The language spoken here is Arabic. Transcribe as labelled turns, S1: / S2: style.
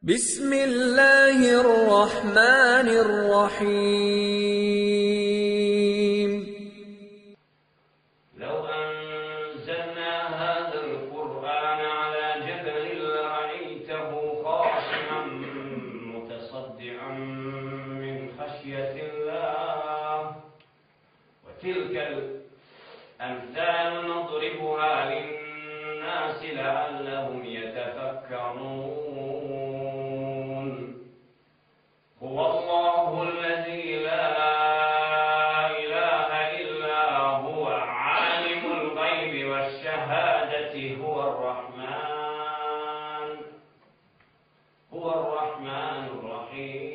S1: بسم الله الرحمن الرحيم.
S2: لو أنزلنا هذا القرآن على جبل لرأيته خاشعا متصدعا من خشية الله وتلك الأمثال نضربها للناس لعلهم يتفكرون. هو الله الذي لا إله إلا هو عالم الغيب والشهادة هو الرحمن الرحيم.